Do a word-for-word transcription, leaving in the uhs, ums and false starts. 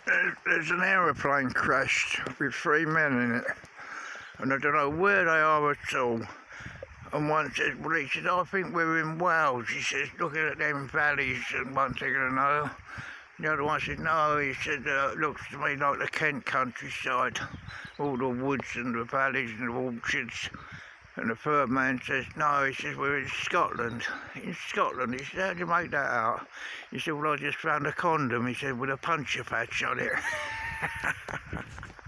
There's, there's an aeroplane crashed with three men in it, and I don't know where they are at all. And one says, well, he said, I think we're in Wales. He says, looking at them valleys and one thing and another. The other one said, no, he said, uh, it looks to me like the Kent countryside, all the woods and the valleys and the orchards. And the third man says, no, he says, we're in Scotland. In Scotland? He said, how do you make that out? He said, well, I just found a condom, he said, with a puncture patch on it.